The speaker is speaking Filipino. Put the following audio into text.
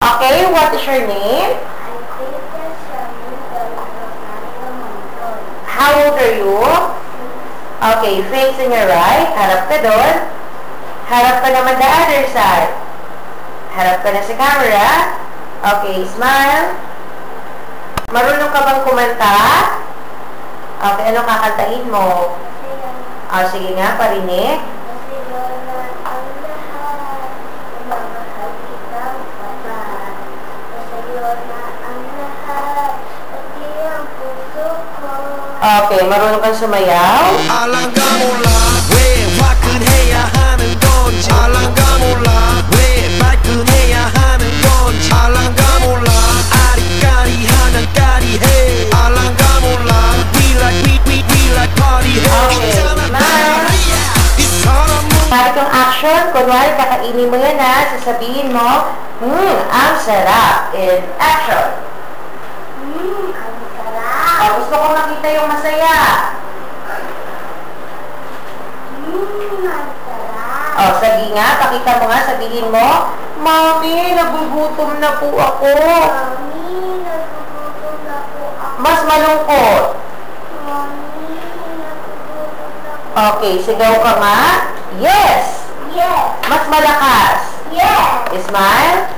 Okay, what is your name? How old are you? Okay, facing your right. Harap ka doon. Harap ka naman the other side. Harap ka na sa camera. Okay, smile. Marunong ka bang kumanta? Okay, anong kakantahin mo? Oh, sige nga, parinig. Okay, marunong kang sumayaw? Alam ka mula, 왜 화끈해야 하는 건지 alam ka mula, 왜 발끈해야 하는 건지 alam ka mula, 아리까리하면 까리해 alam ka mula, we like party Okay, smile. Kahit yung action, kunwari kakainin mo yan ha, sasabihin mo, ang sarap. In action. Ang sarap. Gusto ko makita yung masaya. Ang sarap. Sige nga, pakita mo nga, sabihin mo, Mami, nagugutom na po ako. Mami, nagugutom na po ako. Mas malungkot. Mami, nagugutom na po. Okay, sigaw ka nga. Yes. Yes. Mas malakas. Yes. Smile.